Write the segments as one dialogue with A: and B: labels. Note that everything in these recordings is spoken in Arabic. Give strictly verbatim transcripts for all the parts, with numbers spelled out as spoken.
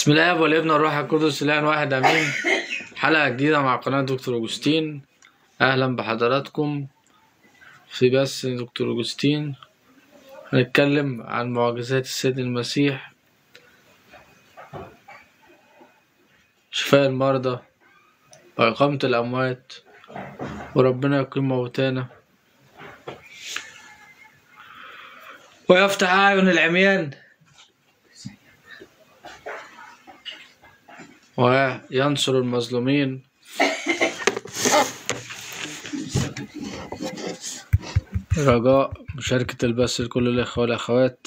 A: بسم الله والابن والروح القدس الان واحد امين. حلقة جديدة مع قناة دكتور أوجستين. اهلا بحضراتكم في بث دكتور أوجستين. هنتكلم عن معجزات السيد المسيح، شفاء المرضى وإقامة الأموات، وربنا يقيم موتانا ويفتح أعين العميان وينصر المظلومين. رجاء مشاركة البث لكل الإخوة والأخوات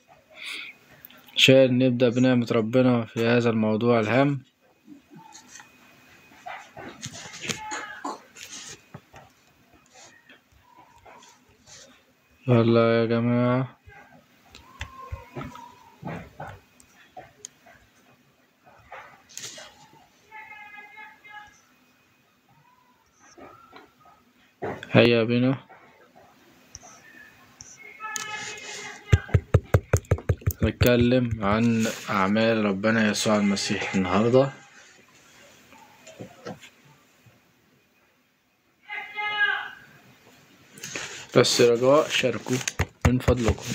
A: عشان نبدأ بنعمة ربنا في هذا الموضوع الهام. يلا يا جماعة، هيا بنا نتكلم عن أعمال ربنا يسوع المسيح النهاردة. بس رجاء شاركوا من فضلكم.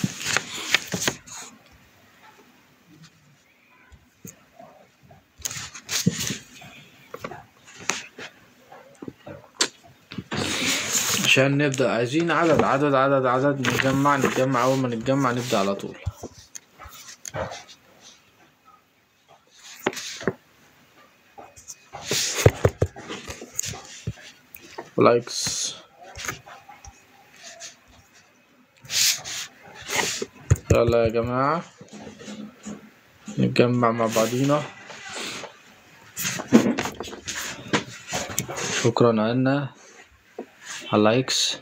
A: عشان نبدأ عايزين عدد عدد عدد عدد نتجمع نتجمع أول ما نتجمع نبدأ على طول. لايكس. يلا يا جماعة نتجمع مع بعضينا. شكرا عنا على اللايكس.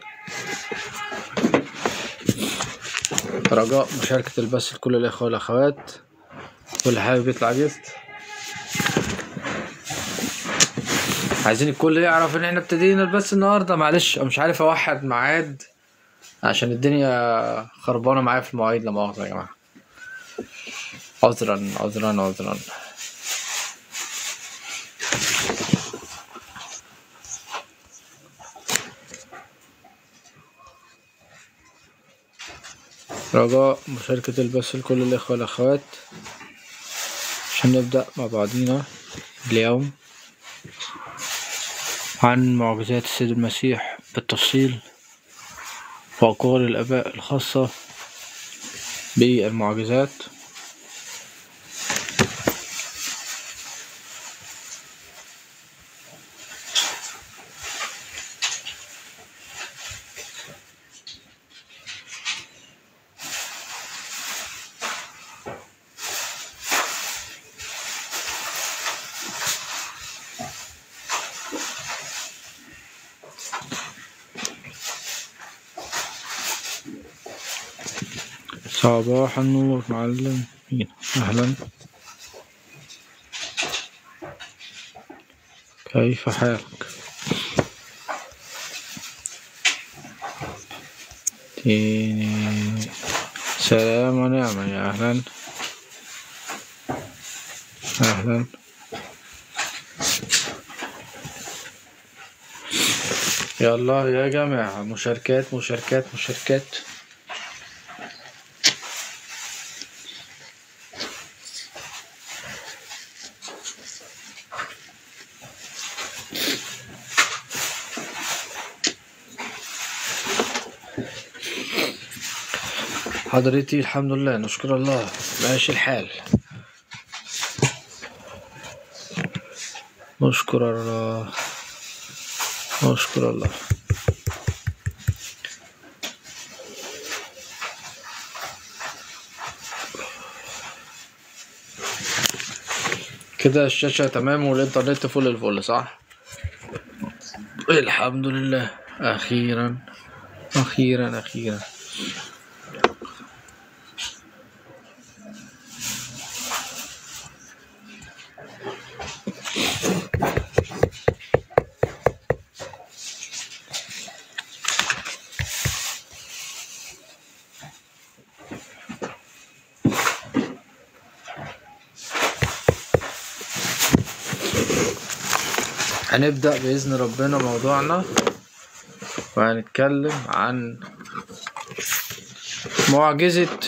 A: رجاء مشاركة البث لكل الإخوة والأخوات واللي حابب يطلع جست. عايزين الكل يعرف ان احنا ابتدينا البث النهارده. معلش مش عارف اوحد ميعاد عشان الدنيا خربانه معايا في المواعيد، لا مؤاخذه يا جماعه. عذرا عذرا عذرا. رجاء مشاركة البث لكل الإخوة والأخوات عشان نبدأ مع بعضينا اليوم عن معجزات السيد المسيح بالتفصيل وأقوال الآباء الخاصة بالمعجزات. صباح النور معلم مين، أهلا، كيف حالك؟ تيني سلام ونعمة، يا أهلا أهلا. يلا يا جماعة مشاركات مشاركات مشاركات. حضرتي الحمد لله نشكر الله ماشي الحال، نشكر الله نشكر الله. كده الشاشة تمام والإنترنت فل الفل صح؟ الحمد لله. أخيرا أخيرا أخيرا. هنبدأ بإذن ربنا موضوعنا، وهنتكلم عن معجزة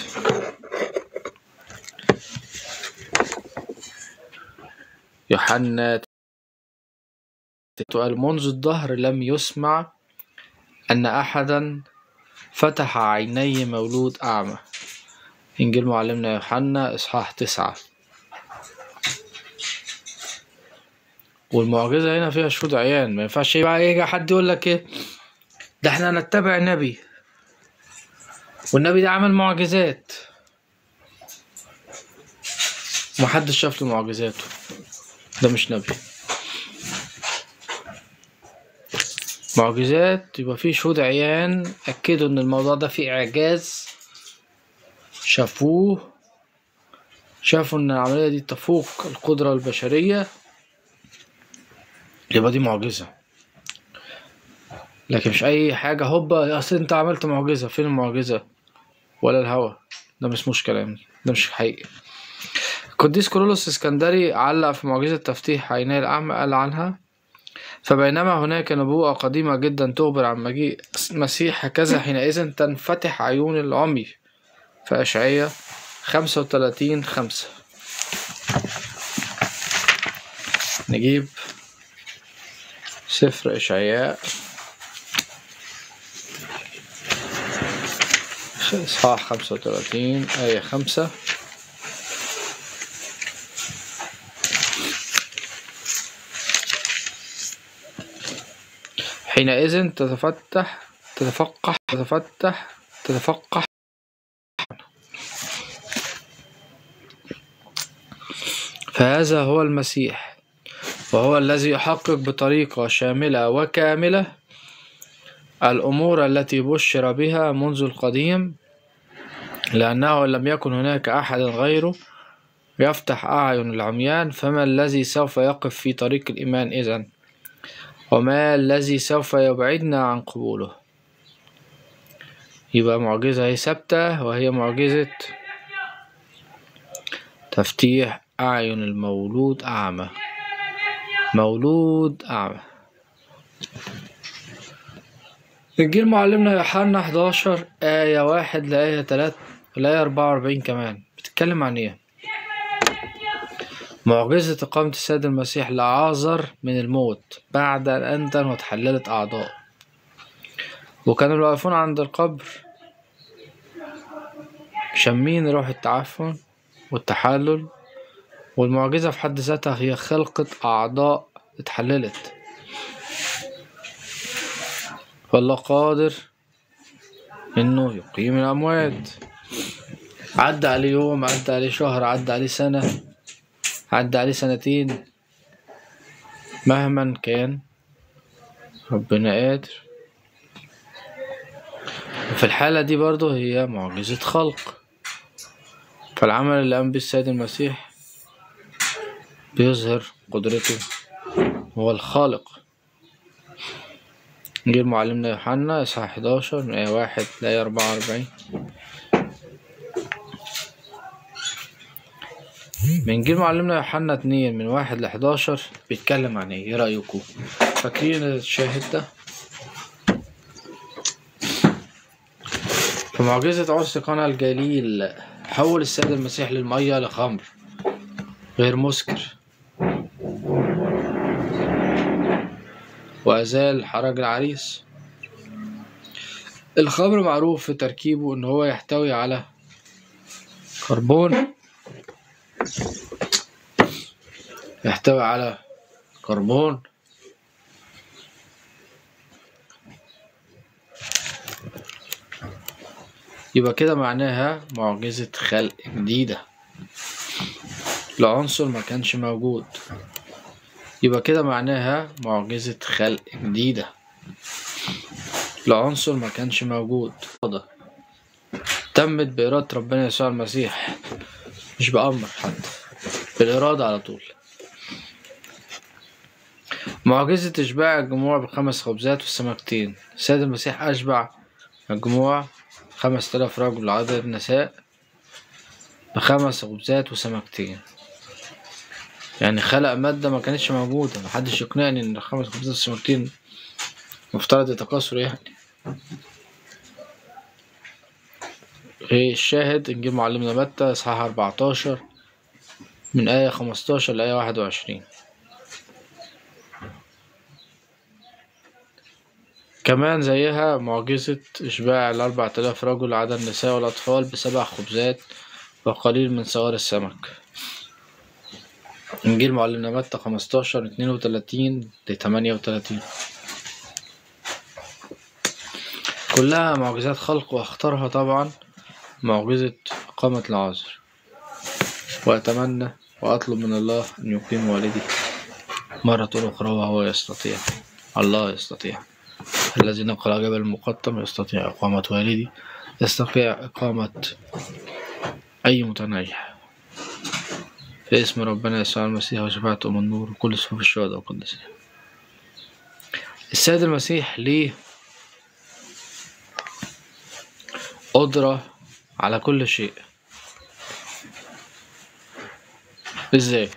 A: يوحنا. سؤال: منذ الدهر لم يسمع أن أحدا فتح عيني مولود أعمى. إنجيل معلمنا يوحنا إصحاح تسعة. والمعجزة هنا فيها شهود عيان. ما ينفعش بقى يجي حد يقول لك إيه ده إحنا نتبع نبي والنبي ده عمل معجزات، ومحدش شاف له معجزاته، ده مش نبي. معجزات يبقى فيه شهود عيان أكدوا إن الموضوع ده فيه إعجاز، شافوه، شافوا إن العملية دي تفوق القدرة البشرية، يبقى دي معجزة. لكن مش أي حاجة هوبا أصل أنت عملت معجزة. فين المعجزة؟ ولا الهوا، ده مش مش كلام، ده مش حقيقي. القديس كيرلس اسكندري علق في معجزة تفتيح عيني الأعمى، قال عنها: فبينما هناك نبوءة قديمة جدا تخبر عن مجيء المسيح، هكذا حينئذ تنفتح عيون العمي. في أشعية خمسة وتلاتين خمسة. نجيب سفر إشعياء إصحاح خمسة وتلاتين آية خمسة. حينئذ تتفتح تتفقح تتفتح تتفقح فهذا هو المسيح، وهو الذي يحقق بطريقة شاملة وكاملة الأمور التي بشر بها منذ القديم، لأنه لم يكن هناك أحد غيره يفتح أعين العميان. فما الذي سوف يقف في طريق الإيمان إذن؟ وما الذي سوف يبعدنا عن قبوله؟ يبقى معجزة هي ثابتة، وهي معجزة تفتيح أعين المولود أعمى. مولود أعمى. إنجيل معلمنا يوحنا حداشر آية واحد لآية تلاتة لآية أربعة وأربعين كمان بتتكلم عن إيه؟ معجزة إقامة السيد المسيح لعازر من الموت بعد أن أنتن وتحللت أعضاء. وكانوا الواقفون عند القبر شامين روح التعفن والتحلل، والمعجزة في حد ذاتها هي خلقة أعضاء اتحللت. والله قادر إنه يقيم الأموات. عدى عليه يوم، عدى عليه شهر، عدى عليه سنة، عدى عليه سنتين، مهما كان ربنا قادر. وفي الحالة دي برضه هي معجزة خلق. فالعمل اللي قام به السيد المسيح بيظهر قدرته، هو الخالق. نجيب معلمنا يوحنا إصحاح حداشر من آية واحد لآية أربعة وأربعين. من جيل معلمنا يوحنا اتنين من واحد لحداشر بيتكلم عن ايه؟ ايه رأيكم؟ فاكرين الشاهد ده؟ في معجزة عرس قنا الجليل حول السيد المسيح للمية لخمر غير مسكر، وأزال حرج العريس. الخمر معروف في تركيبه إن هو يحتوي على كربون يحتوي على كربون يبقى كده معناها معجزة خلق جديدة لعنصر ما كانش موجود. يبقى كده معناها معجزة خلق جديدة لعنصر ما كانش موجود. تمت بإرادة ربنا يسوع المسيح، مش بأمر حتى، بالإرادة على طول. معجزة إشباع الجموع بخمس خبزات والسمكتين. السيد المسيح أشبع الجموع خمس تلاف رجل عدد النساء بخمس خبزات وسمكتين. يعني خلق مادة ما كانتش موجودة. محدش يقنعني ان الخمس خبزات السمكتين مفترض يتكاثروا يعني. ايه الشاهد؟ انجيل معلمنا متى اصحاح اربعتاشر من آية خمستاشر لآية واحد وعشرين. كمان زيها معجزة إشباع الأربع تلاف رجل عدا النساء والأطفال بسبع خبزات وقليل من صغار السمك. إنجيل معلمنا متى خمستاشر اتنين وتلاتين لتمانية وتلاتين. كلها معجزات خلق، واختارها طبعا معجزة إقامة العازر. وأتمنى وأطلب من الله أن يقيم والدي مرة أخرى وهو يستطيع. الله يستطيع. الذي نقل جبل المقطم يستطيع إقامة والدي، يستطيع إقامة أي متناجح. في اسم ربنا يسوع المسيح وشفاعة أم النور وكل صفوف الشهداء والقديسين. السيد المسيح ليه قدرة على كل شيء. ازاي؟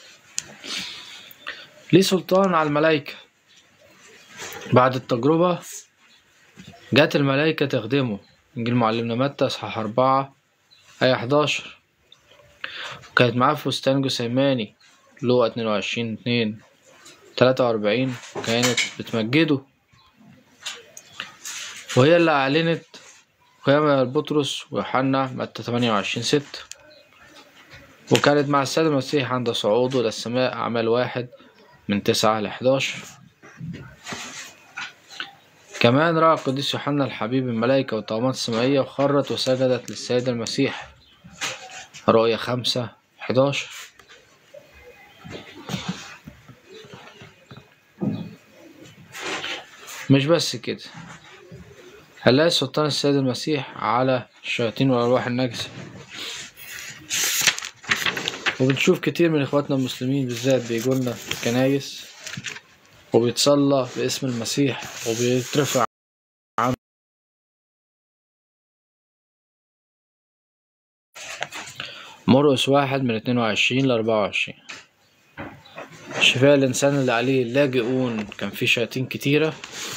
A: ليه سلطان على الملائكة. بعد التجربة جات الملائكة تخدمه. إنجيل معلمنا متى اصحاح أربعة آية حداشر. وكانت معاه فستان جثيماني لوقا اتنين وعشرين اتنين تلاتة وأربعين، كانت بتمجده، وهي اللي أعلنت قيامة بطرس ويوحنا متى تمانية وعشرين ستة. وكانت مع السيد المسيح عند صعوده إلى السماء أعمال واحد من تسعة لحداشر. كمان رأى القديس يوحنا الحبيب الملائكة والطغمات السمائية وخرت وسجدت للسيد المسيح. رؤيا خمسة حداشر. مش بس كده، هنلاقي سلطان السيد المسيح على الشياطين والأرواح النجسة. وبنشوف كتير من إخواتنا المسلمين بالذات بيجولنا الكنايس وبيتصلى باسم المسيح وبيترفع عنه. مرقس واحد من اتنين وعشرين لأربعة وعشرين. شفاء الإنسان اللي عليه اللاجئون كان فيه شياطين كتيرة.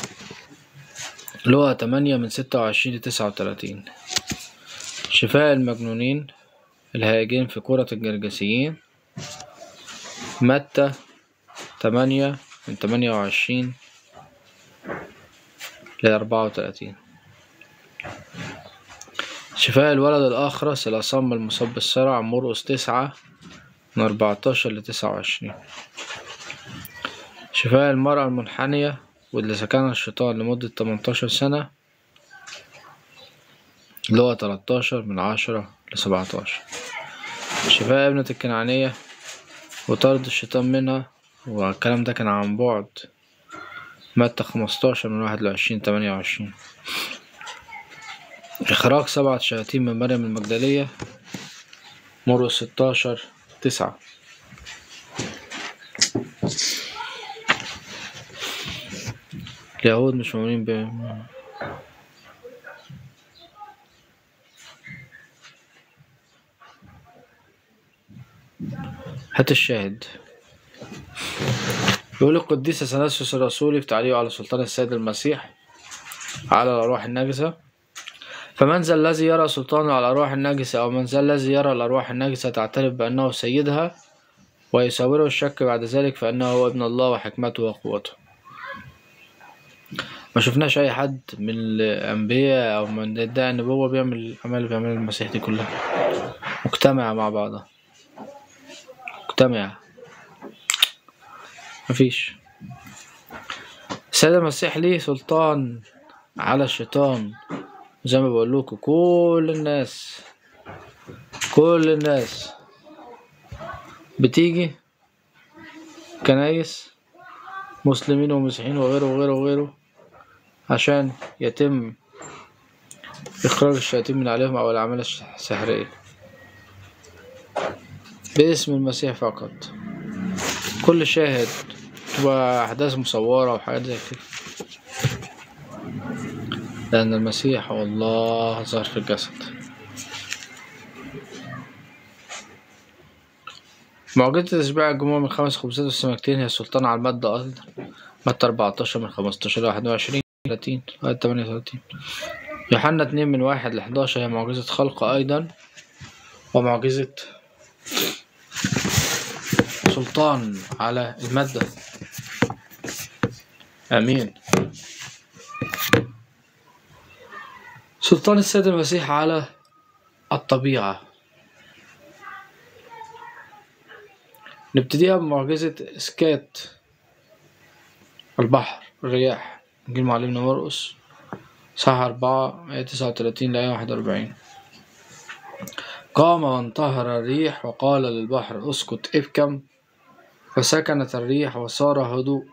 A: لوقا تمانية من ستة وعشرين لتسعة وتلاتين. شفاء المجنونين الهاجين في كرة الجرجسيين. متى تمانية من تمانية وعشرين لأربعة وتلاتين. شفاء الولد الأخرس الأصم المصاب بالصرع. مرقس تسعة من أربعتاشر لتسعة وعشرين. شفاء المرأة المنحنية واللي سكنها الشيطان لمدة تمنتاشر سنة. لوقا تلاتاشر من عشرة لسبعتاشر. شفاء ابنة الكنعانية وطرد الشيطان منها، والكلام ده كان عن بعد. متى خمستاشر من واحد لعشرين تمانية وعشرين. إخراج سبعة شياطين من مريم المجدلية. مرقس ستاشر تسعة. اليهود مش مؤمنين ب هات الشاهد. يقول القديس اثناسيوس الرسولي في تعليقه على سلطان السيد المسيح على الأرواح النجسة: فمن ذا الذي يرى سلطانه على الأرواح النجسة، أو من ذا الذي يرى الأرواح النجسة تعترف بأنه سيدها ويساوره الشك بعد ذلك، فإنه هو ابن الله وحكمته وقوته. ما شفناش أي حد من الأنبياء أو من ادعى النبوة بيعمل الأعمال اللي بيعملها المسيح دي كلها مجتمعة مع بعضها، مجتمعة. مفيش. السيد المسيح ليه سلطان على الشيطان. زي ما بقولكوا كل الناس كل الناس بتيجي كنايس مسلمين ومسيحيين وغيره وغيره وغيره عشان يتم إخراج الشياطين من عليهم أو الأعمال السحرية باسم المسيح فقط. كل شاهد تبقى أحداث مصورة وحاجات زي كده، لأن المسيح هو الله ظهر في الجسد. معجزة تشبيع الجموع من خمس خبزات والسمكتين هي السلطان على المادة أيضا. متى أربعتاشر من خمستاشر لواحد وعشرين تلاتين لغاية تمانية وتلاتين. يوحنا اتنين من واحد لحداشر هي معجزة خلق أيضا، ومعجزة سلطان على المادة. آمين. سلطان السيد المسيح على الطبيعة. نبتديها بمعجزة إسكات البحر الرياح. إنجيل معلمنا مرقس صح أربعة آية تسعة وتلاتين لآية واحد وأربعين. قام وانتهر الريح وقال للبحر اسكت ابكم، فسكنت الريح وصار هدوء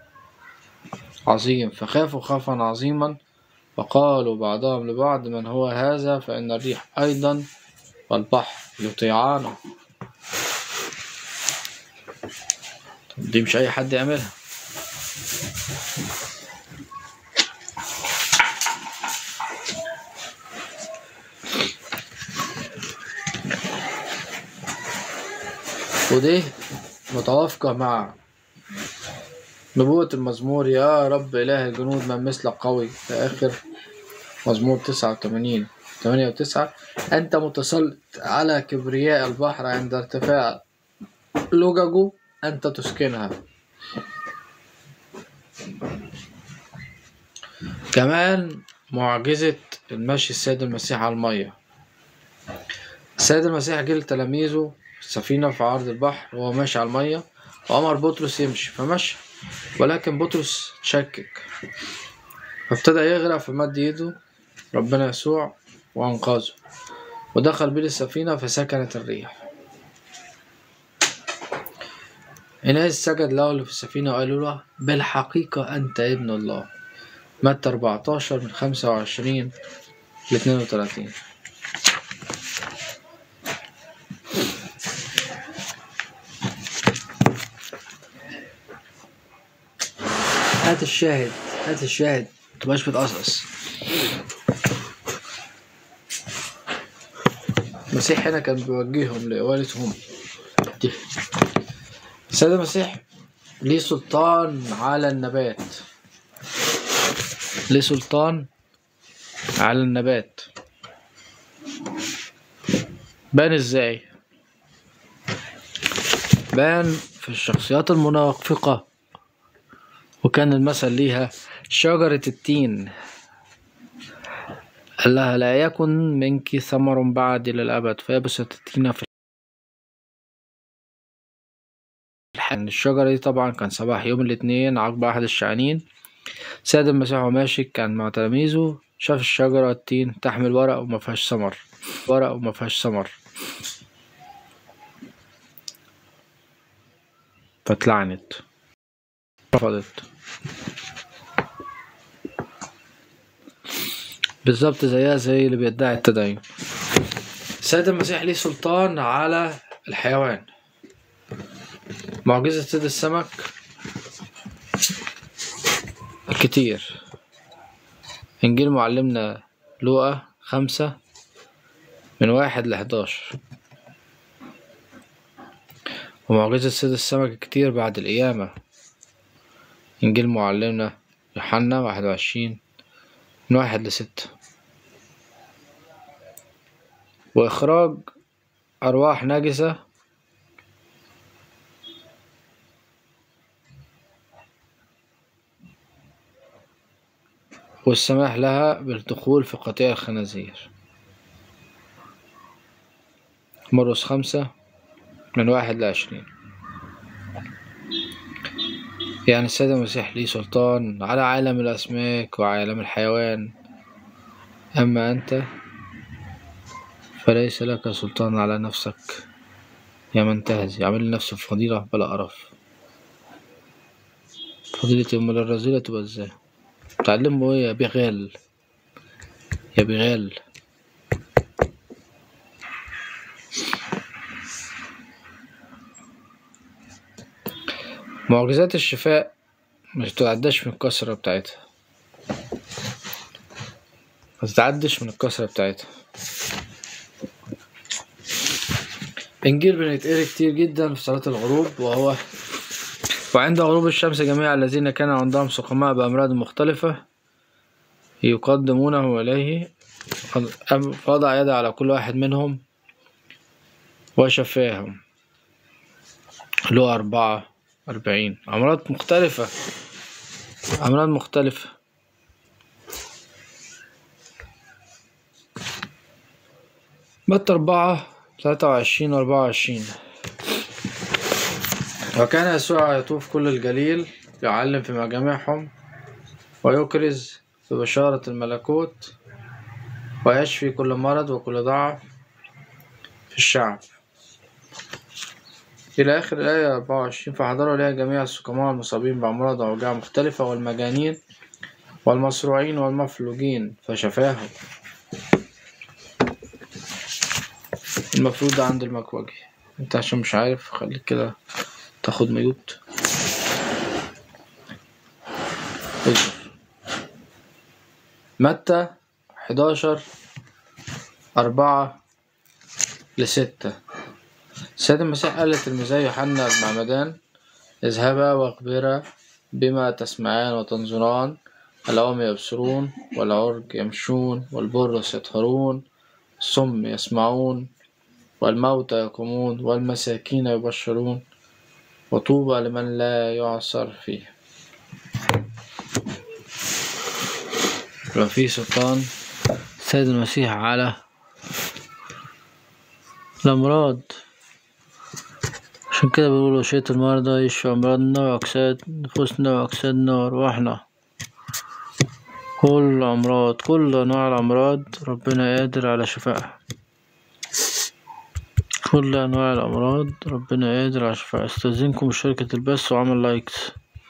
A: عظيم، فخافوا خوفا عظيما وقالوا بعضهم لبعض من هو هذا، فإن الريح أيضا والبحر يطيعانه. دي مش أي حد يعملها. ودي متوافقة مع نبوة المزمور يا رب إله الجنود من مثلك قوي في آخر مزمور تسعة وتمانين تمانية وتسعة. أنت متسلط على كبرياء البحر، عند ارتفاع لججه أنت تسكنها. كمان معجزة المشي السيد المسيح على المية. السيد المسيح جه لتلاميذه في السفينة في عرض البحر وهو ماشي على المية، وأمر بطرس يمشي فمشى، ولكن بطرس تشكك فابتدى يغرق، فمد ايده ربنا يسوع وأنقذه ودخل بيه السفينة فسكنت الريح. الناس سجد له اللي في السفينة وقالوا له بالحقيقة أنت ابن الله. متى أربعتاشر من خمسة وعشرين لاتنين وتلاتين. هات الشاهد هات الشاهد متبقاش بتقصقص. المسيح هنا كان بيوجههم لإقالتهم دي. السيد المسيح ليه سلطان على النبات، ليه سلطان على النبات. بان ازاي؟ بان في الشخصيات المنافقة، وكان المثل ليها شجرة التين قال لها لا يكن منك ثمر بعد إلى الأبد، فيبست التين في الحين. الشجرة دي طبعا كان صباح يوم الاثنين عقب أحد الشعانين، سيد المسيح وماشي كان مع تلاميذه شاف الشجرة التين تحمل ورق وما فيهاش ثمر، ورق وما فيهاش ثمر، فاتلعنت رفضت. بالظبط زيها زي اللي بيدعي التدين. السيد المسيح ليه سلطان على الحيوان. معجزة صيد السمك كتير. إنجيل معلمنا لوقا خمسة من واحد لحداشر. ومعجزة صيد السمك كتير بعد القيامة. إنجيل معلمنا يوحنا واحد وعشرين من واحد لستة. وإخراج أرواح نجسة والسماح لها بالدخول في قطيع الخنازير. مرقس خمسة من واحد لعشرين. يعني السيد المسيح ليه سلطان على عالم الأسماك وعالم الحيوان، أما أنت فليس لك سلطان على نفسك يا من تهزي. عمل نفسه في فضيلة بلا قرف. فضيلة أمال الرذيلة تبقى ازاي؟ تعلمه ايه يا بغال يا بغال. معجزات الشفاء مش تتعداش من الكسرة بتاعتها، ما تتعدش من الكسرة بتاعتها. إنجيل بنتقري كتير جدا في صلاة الغروب، وهو وعند غروب الشمس جميع الذين كان عندهم سقماء بأمراض مختلفة يقدمونه إليه، فوضع يده على كل واحد منهم وشفاهم. له أربعة أربعين أمراض مختلفة أمراض مختلفة متى أربعة تلاتة وعشرين وأربعة وعشرين. وكان يسوع يطوف كل الجليل يعلم في مجامعهم ويكرز ببشارة الملكوت ويشفي كل مرض وكل ضعف في الشعب إلى آخر الآية أربعة وعشرين. فحضروا إليها جميع السقماء المصابين بأمراض وأوجاع مختلفة والمجانين والمصروعين والمفلوجين فشفاهم. المفروض ده عند المكوجي، انت عشان مش عارف خليك كده تاخد ميوت. متى حداشر أربعة لستة. السيد المسيح قال لتلميذي يوحنا بن معمدان: اذهبا واخبرا بما تسمعان وتنظران، العمي يبصرون والعرج يمشون والبرص يطهرون، الصم يسمعون والموتى يقومون والمساكين يبشرون، وطوبى لمن لا يعصر فيه. وفي سلطان السيد المسيح على الأمراض، عشان كده بيقولوا شيط المرضى يشفي أمراضنا وأجساد نفوسنا وأجسادنا وأرواحنا. كل أمراض كل أنواع الأمراض ربنا قادر على شفائها. كل أنواع الأمراض ربنا قادر على شفائها. استاذنكم بشركة البث وعمل لايكس.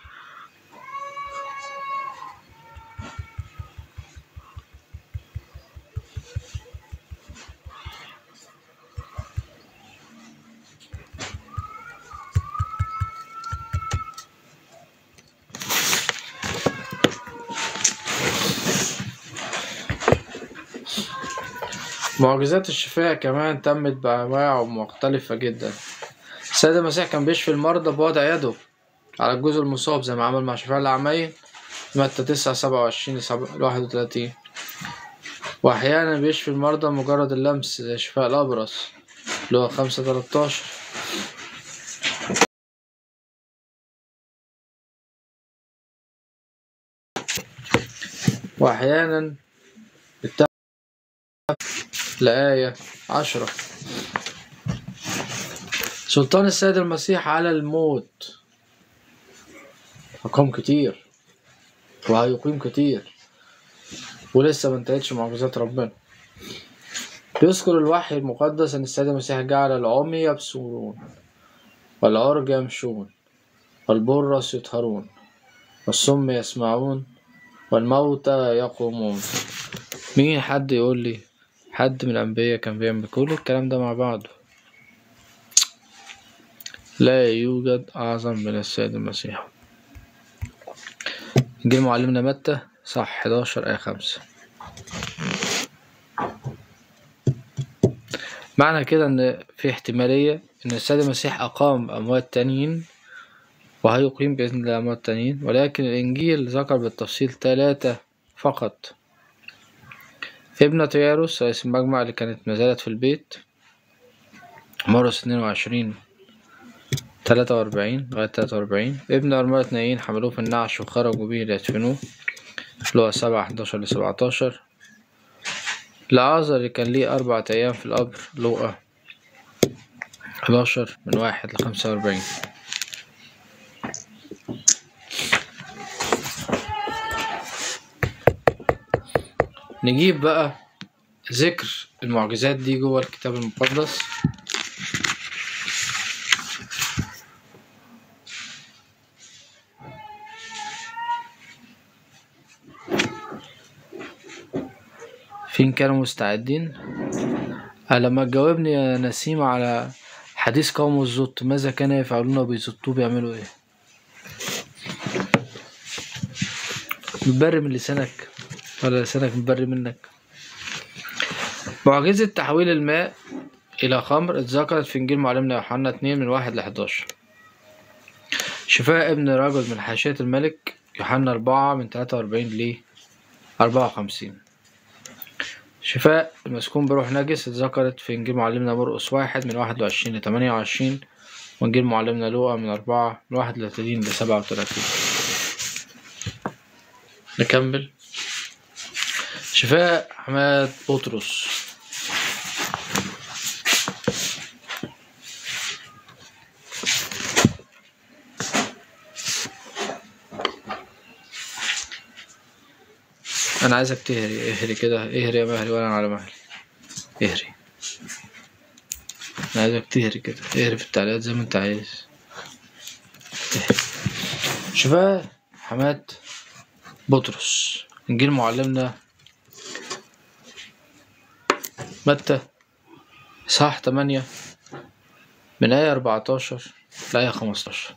A: معجزات الشفاء كمان تمت بأنواع مختلفة جدا. السيد المسيح كان بيشفي المرضى بوضع يده على الجزء المصاب زي ما عمل مع شفاء الأعميين متى تسعة سبعة وعشرين لواحد وتلاتين، وأحيانا بيشفي المرضى مجرد اللمس زي شفاء الأبرص اللي هو خمسة تلاتاشر. وأحيانا الآية عشرة. سلطان السيد المسيح على الموت أقام كتير وهيقيم كتير، ولسه ما انتهتش معجزات ربنا. بيذكر الوحي المقدس أن السيد المسيح جعل العمي يبصرون والعرج يمشون والبرص يطهرون والصم يسمعون والموتى يقومون. مين حد يقول لي حد من الأنبياء كان بيعمل كل الكلام ده مع بعضه؟ لا يوجد أعظم من السيد المسيح. إنجيل معلمنا متى صح حداشر آية خمسة. معنى كده إن في احتمالية إن السيد المسيح أقام أموات تانيين وهيقيم بإذن الله أموات تانيين، ولكن الإنجيل ذكر بالتفصيل ثلاثة فقط. ابنة ياروس رئيس المجمع اللي كانت مازالت في البيت، مرقس اتنين وعشرين تلاتة وأربعين لغاية تلاتة وأربعين. ابن أرملة نايين حملوه في النعش وخرجوا بيه ليدفنوه، لقى سبعة حداشر لسبعتاشر. لعازر اللي كان ليه أربعة أيام في القبر، لقى حداشر من واحد لخمسة وأربعين. نجيب بقى ذكر المعجزات دي جوه الكتاب المقدس. فين كانوا مستعدين؟ لما تجاوبني يا نسيم على حديث قوم الزط، ماذا كان يفعلون وبيزطوا بيعملوا ايه؟ متبري من لسانك ولا لسانك متبري منك؟ معجزة تحويل الماء إلى خمر اتذكرت في إنجيل معلمنا يوحنا اتنين من واحد لحداشر. شفاء ابن رجل من حاشية الملك يوحنا أربعة من تلاتة وأربعين ل أربعة وخمسين. شفاء المسكون بروح نجس اتذكرت في إنجيل معلمنا مرقس واحد من واحد وعشرين لتمانية وعشرين، وإنجيل معلمنا لوقا من أربعة من واحد وتلاتين لسبعة وتلاتين. نكمل. شفاء حماد بطرس. أنا عايزك تهري اهري كده، اهري يا مهري ولا أنا على مهلي، اهري. أنا عايزك تهري كده، اهري في التعليقات زي ما أنت عايز. اهري. شفاء حماد بطرس. إنجيل معلمنا متى إصحاح تمانية من آية أربعتاشر لآية خمستاشر.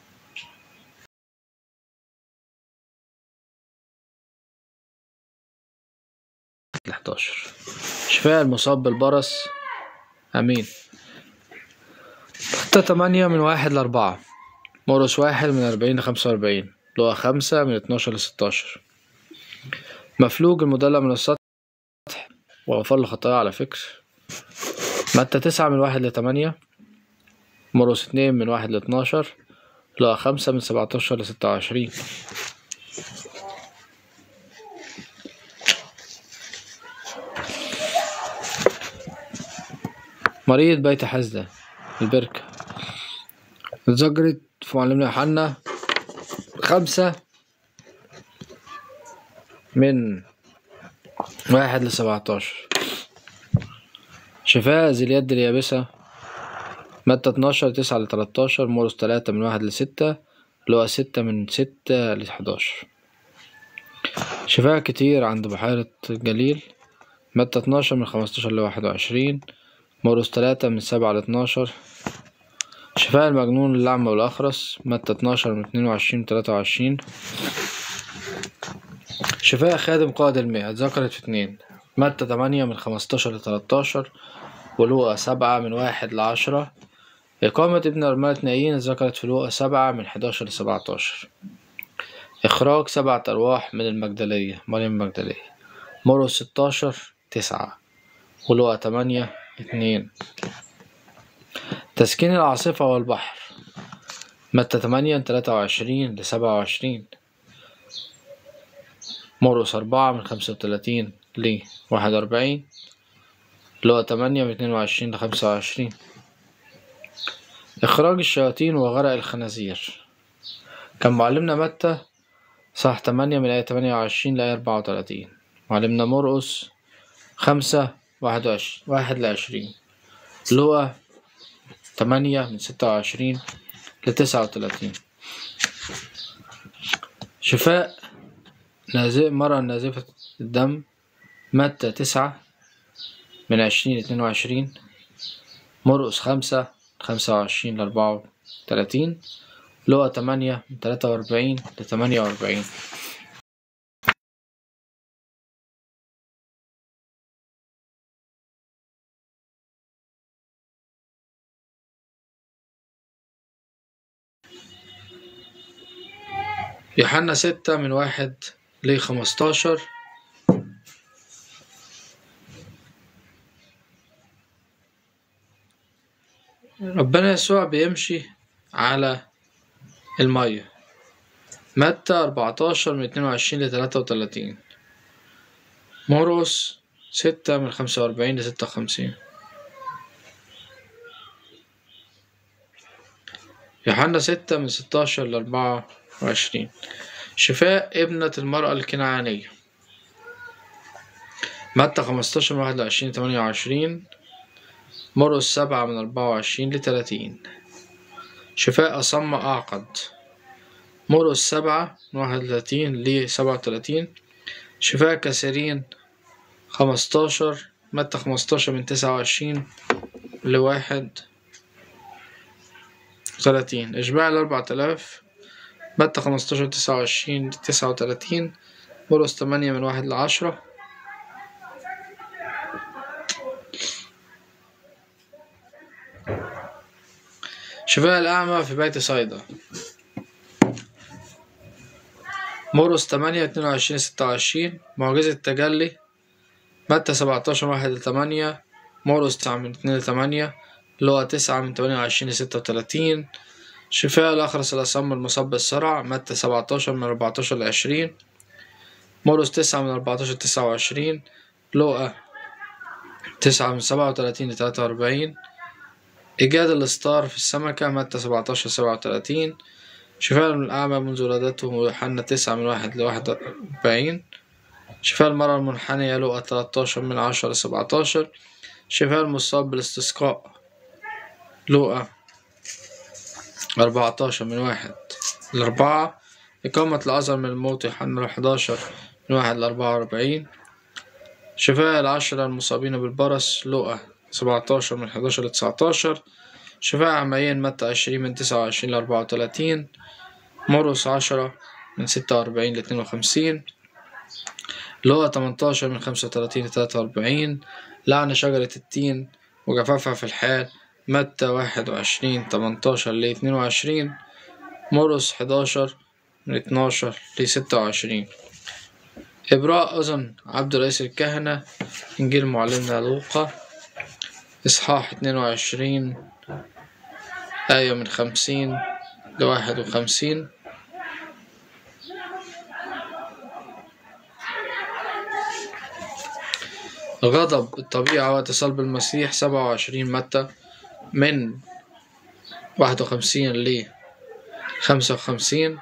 A: لحداشر. شفاء المصاب بالبرص. أمين. متى تمانية من واحد لأربعة، مرقس واحد من أربعين لخمسة وأربعين، لوقا خمسة من اتناشر لستاشر. مفلوج المدلع من السطح وغفر له خطاياه على فكر. متى تسعة من واحد لتمانية، مرقس اتنين من واحد لاتناشر، لوقا خمسة من سبعتاشر لستة وعشرين. مريض بيت حزدة البركة اتذكرت في معلمنا يوحنا خمسة من واحد لسبعتاشر. شفاء ذي اليد اليابسة. متى اتناشر تسعة لتلاتاشر، مرقس تلاتة من واحد لستة، لوقا ستة من ستة لحداشر. شفاء كتير عند بحيرة الجليل. متى اتناشر من خمستاشر لواحد وعشرين، مرقس تلاتة من سبعة لاتناشر. شفاء المجنون الأعمى والأخرس. متى اتناشر من اتنين وعشرين لتلاتة وعشرين. شفاء خادم قائد المياه اتذكرت في اتنين. متى تمانية من خمستاشر لتلاتاشر، ولوقا سبعة من واحد لعشرة. إقامة ابن أرملة نايين اتذكرت في لوقا سبعة من حداشر لسبعتاشر. إخراج سبعة أرواح من المجدلية مريم المجدلية، مرقس ستاشر تسعة، ولوقا تمانية اتنين. تسكين العاصفة والبحر. متى تمانية من تلاتة وعشرين لسبعة وعشرين، مرقس أربعة من خمسة وتلاتين لواحد وأربعين، لوقا تمانية من اتنين وعشرين لخمسة وعشرين. إخراج الشياطين وغرق الخنازير. كان معلمنا متى صح تمانية من آية تمانية وعشرين لآية أربعة وتلاتين، معلمنا مرقس خمسة واحد وعشرين واحد لعشرين، لوقا تمانية من ستة وعشرين لتسعة وتلاتين. شفاء نازف مرأة نازفة الدم. متى تسعة من عشرين لاتنين وعشرين، مرقس خمسة خمسة وعشرين لأربعة وتلاتين، لوقا تمانية من تلاتة وأربعين لتمانية وأربعين. يوحنا ستة من واحد لخمستاشر. ربنا يسوع بيمشي على المية. متى أربعتاشر من اتنين وعشرين لتلاتة وتلاتين، مرقس ستة من خمسة وأربعين لستة وخمسين. يوحنا ستة من ستاشر لأربعة وعشرين. شفاء ابنة المرأة الكنعانية. متى خمستاشر من واحد وعشرين لتمانية وعشرين، مرقس سبعة من أربعة وعشرين لتلاتين. شفاء أصم أعقد. مرقس سبعة من واحد وتلاتين لسبعة وتلاتين. شفاء كثيرين. خمستاشر متى خمستاشر من تسعة وعشرين لواحد وتلاتين. إشباع الأربعة آلاف. متى خمستاشر تسعة وعشرين لتسعة وتلاتين، مرقس تمانية من واحد لعشرة. شفاء الأعمى في بيت صيدا. مرقس تمانية اتنين وعشرين ستة وعشرين. معجزة التجلي. متى سبعتاشر واحد لتمانية. مرقس تسعة من اتنين لتمانية. لوقا تسعة من تمانية وعشرين لستة وتلاتين. شفاء الأخرس الأصم المصاب بالصرع. متى سبعتاشر من أربعتاشر لعشرين. مرقس تسعة من أربعتاشر لتسعة وعشرين. لوقا تسعة من سبعة وتلاتين لتلاتة وأربعين. إيجاد الإسطار في السمكة. متى سبعتاشر سبعة وتلاتين. شفاء الأعمى منذ ولادته. يوحنا تسعة من واحد لواحد وأربعين. شفاء المرأة المنحنية. لوقا تلاتاشر من عشرة لسبعتاشر. شفاء المصاب بالاستسقاء. لوقا أربعتاشر من واحد لأربعة. إقامة العذر من الموت. يوحنا حداشر من واحد لأربعة وأربعين. شفاء العشرة المصابين بالبرص. لوقا سبعتاشر من حداشر لتسعتاشر. شفاء عميين. متى عشرين من تسعة وعشرين لأربعة وتلاتين. مرقس عشرة من ستة وأربعين لاتنين وخمسين. لوقا تمنتاشر من خمسة وتلاتين لتلاتة وأربعين. لعن شجرة التين وجفافها في الحال. متى واحد وعشرين تمنتاشر لاتنين وعشرين. مرقس حداشر من اتناشر لستة وعشرين. إبراء أذن عبد رئيس الكهنة. إنجيل معلمنا لوقا إصحاح اتنين وعشرين آية من خمسين لواحد وخمسين. غضب الطبيعة واتصال بالمسيح. سبعة وعشرين متى من واحد وخمسين ل خمسة وخمسين.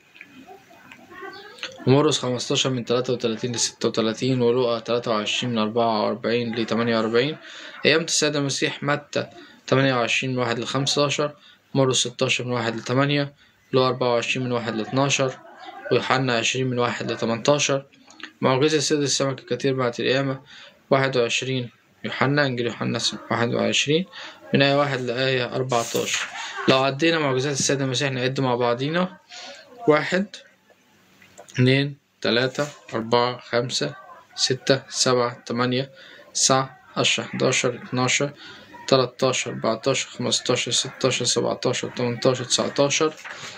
A: ومرقس خمستاشر من تلاتة وتلاتين لستة وتلاتين. ولوقا تلاتة وعشرين من أربعة وأربعين لتمانية وأربعين. أيام السيد المسيح. متى تمانية وعشرين من واحد لخمستاشر. مرقس ستاشر من واحد لتمانية. لوقا أربعة وعشرين من واحد لاتناشر. ويوحنا عشرين من واحد لتمنتاشر. معجزة صيد السمك الكثير بعد القيامة. واحد وعشرين يوحنا. إنجيل يوحنا واحد وعشرين من آية واحد لآية أربعتاشر. لو عدينا معجزات السيد المسيح نعد مع بعضينا. واحد اتنين تلاتة أربعة خمسة ستة سبعة تمانية تسعة عشرة حداشر اتناشر تلاتاشر أربعتاشر خمستاشر ستاشر سبعتاشر تمنتاشر تسعتاشر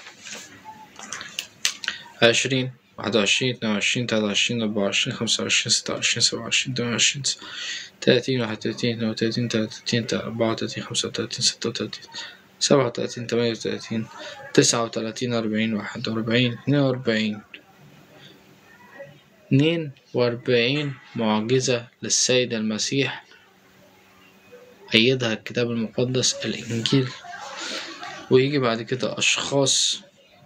A: عشرين واحد وعشرين اتنين وعشرين تلاتة وعشرين أربعة وعشرين خمسة وعشرين ستة وعشرين سبعة وعشرين تمانية وعشرين تلاتين واحد وتلاتين اتنين وتلاتين تلاتة وتلاتين أربعة وتلاتين خمسة وتلاتين ستة وتلاتين سبعة وتلاتين تمانية وتلاتين تسعة وتلاتين أربعين واحد وأربعين اتنين وأربعين. اتنين وأربعين معجزة للسيد المسيح أيدها الكتاب المقدس الإنجيل. ويجي بعد كده أشخاص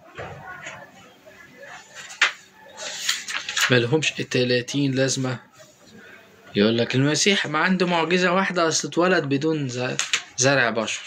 A: ملهمش تلاتين لازمة يقول لك المسيح ما عنده معجزة واحدة أصل اتولد بدون زرع بشر.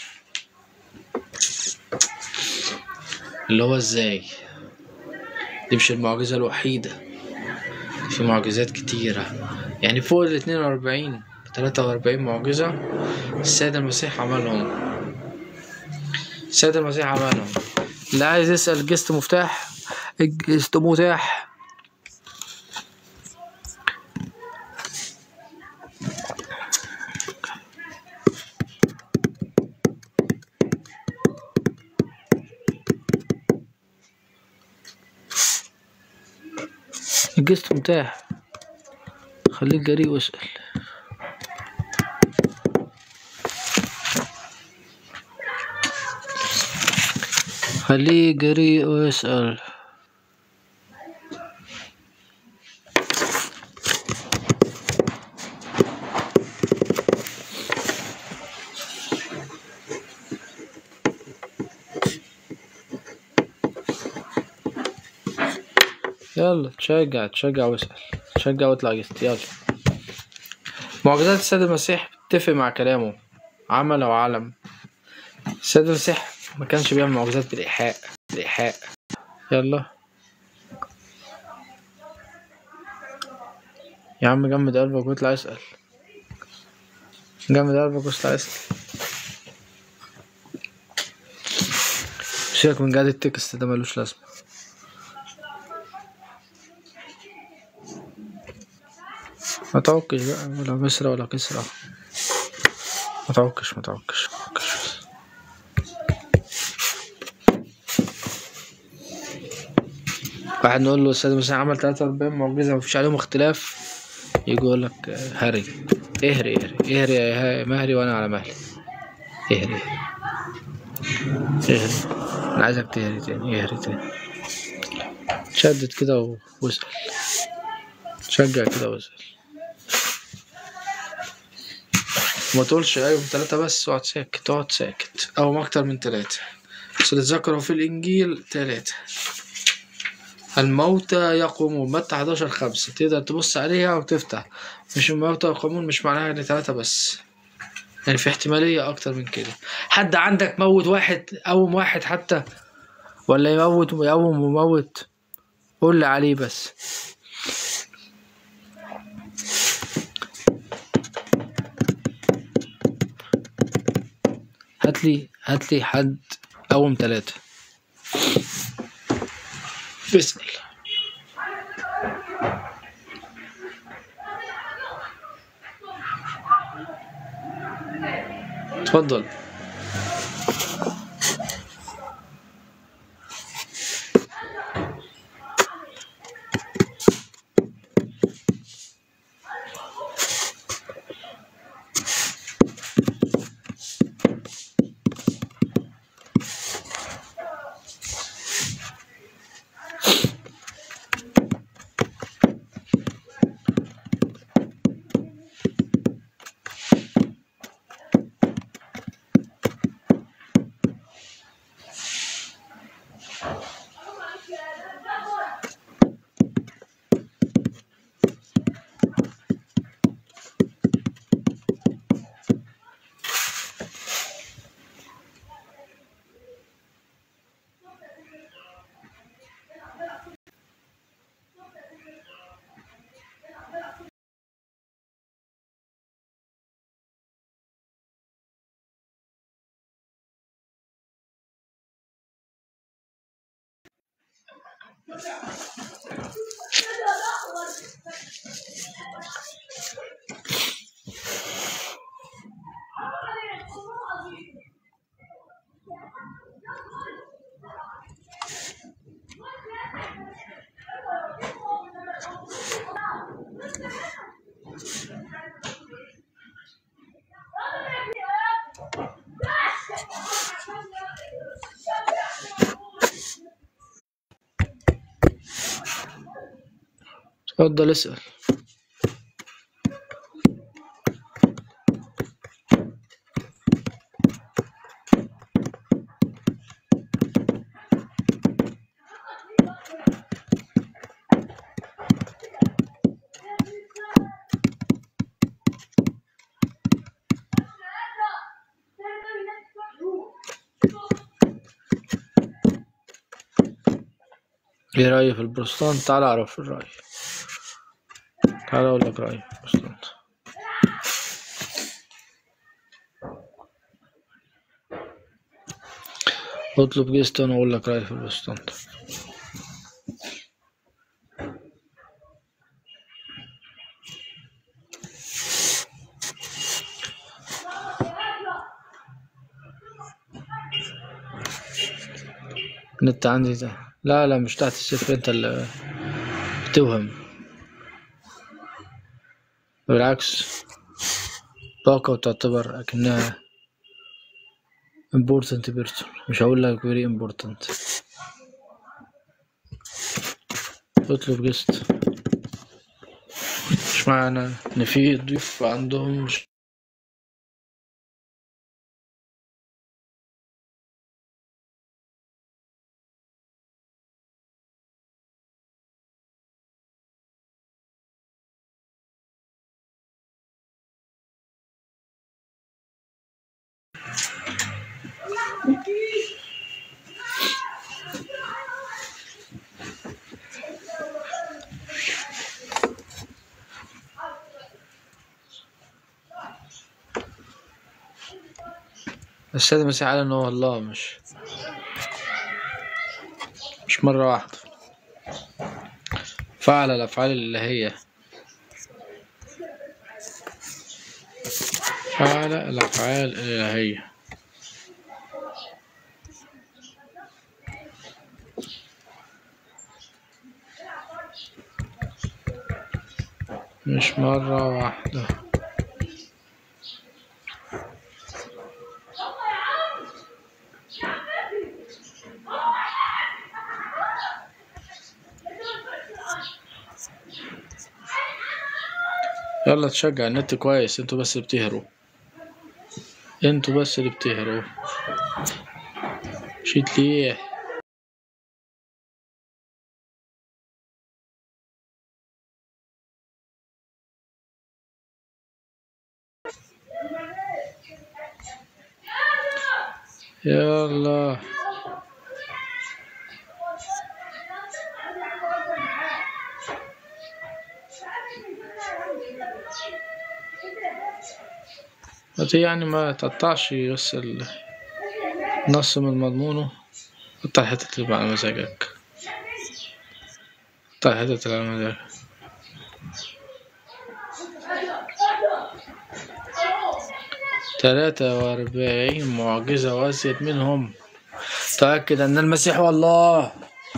A: اللي هو ازاي؟ دي مش المعجزة الوحيدة، في معجزات كتيرة يعني فوق ال اتنين وأربعين تلاتة وأربعين معجزة السيد المسيح عملهم. السيد المسيح عملهم. اللي عايز يسأل جست مفتاح الجست متاح. الجست متاح، خليك جريء واسأل. خليك جريء واسأل. يلا تشجع تشجع واسأل، تشجع واطلع جست. يلا. معجزات السيد المسيح بتتفق مع كلامه عمل وعلم. السيد المسيح ما كانش بيعمل معجزات بالإيحاء بالإيحاء. يلا يا عم جمد قلبك واطلع اسأل. جمد قلبك واطلع اسأل. سيبك من قاعد التكست ده ملوش لازمة. ما تعكش بقى ولا مصر ولا كسرى. ما تعكش ما تعكش ما تعكش واحد نقول له السيد المسيح عمل تلاتة وأربعين معجزة مفيش عليهم اختلاف، يجي يقول لك هري، اهري اهري اهري يا مهري وانا على مهلي، اهري اهري، انا عايزك تهري تاني، اهري تاني، شدد كده واسأل، شجع كده واسأل، ما تقولش ايوه تلاتة بس، اقعد ساكت اقعد ساكت، او ما اكتر من تلاتة، بس اللي ذكروا في الانجيل تلاتة. الموتى يقومون، متى حداشر خمسة، تقدر تبص عليها وتفتح، مش الموتى يقومون مش معناها ان تلاتة بس، يعني في احتمالية اكتر من كده. حد عندك موت واحد، قوم واحد حتى، ولا يموت ويقوم ويموت؟ قول لي عليه بس. هاتلي هاتلي حد قوم تلاتة، اسأل. اتفضل. اتفضل اسأل. ايه رأيي في البروستان؟ تعال اعرف الرأي، تعال اقول لك رأيي في البروستان. اطلب جيست وانا اقول لك رأيي في البروستان. النت عندي ده، لا لا مش تحت الصفر، انت اللي بتوهم، بالعكس طاقة وتعتبر اكنها important person، مش هقول لك very important. اطلب جيست، مش معنى ان في ضيوف عندهم مش السيد المسيح قال ان هو الله، مش مش مرة واحدة، فعل الافعال الالهية، فعل الافعال الالهية. مش مرة واحدة. يلا تشجع النت كويس، انتوا بس اللي بتهروا، انتوا بس اللي بتهروا. مشيت ليه؟ يلا بس يعني ما تقطعش بس النص من مضمونه، قطع الحتة اللي على مزاجك، قطع الحتة اللي على مزاجك. تلاتة وأربعين معجزة وأزيد منهم، تأكد أن المسيح هو الله.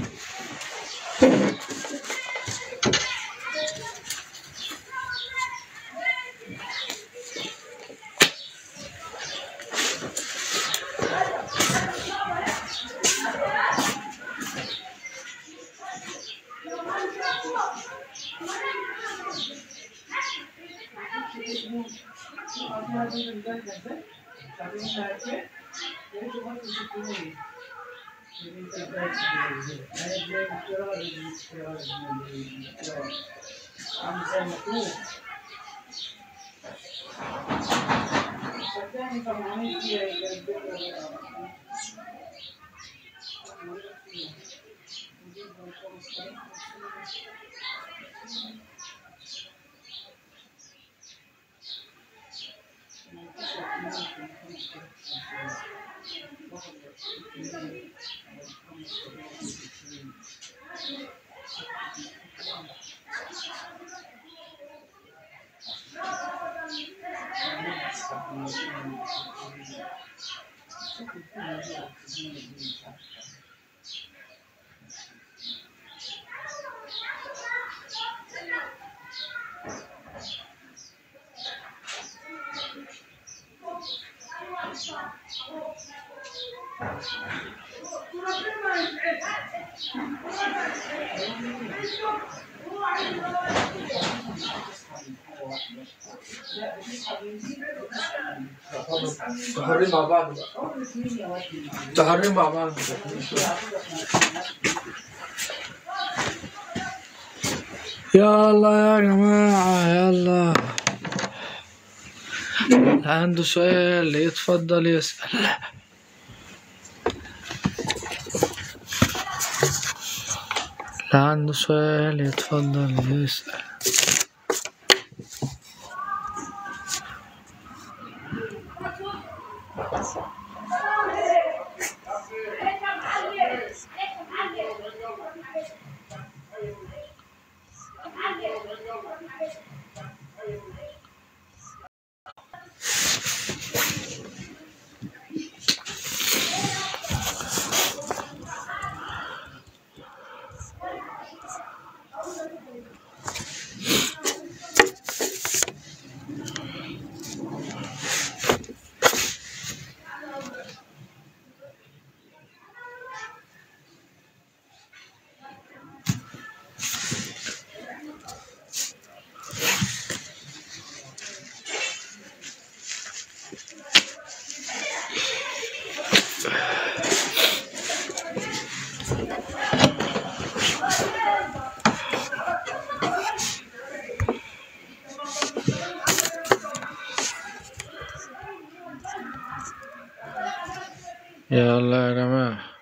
A: تحرين مع بعض بقى، تحرين مع بعض. يلا يا جماعة يلا، اللي عنده سؤال يتفضل يسأل. اللي عنده سؤال يتفضل يسأل. يلا يا جماعة.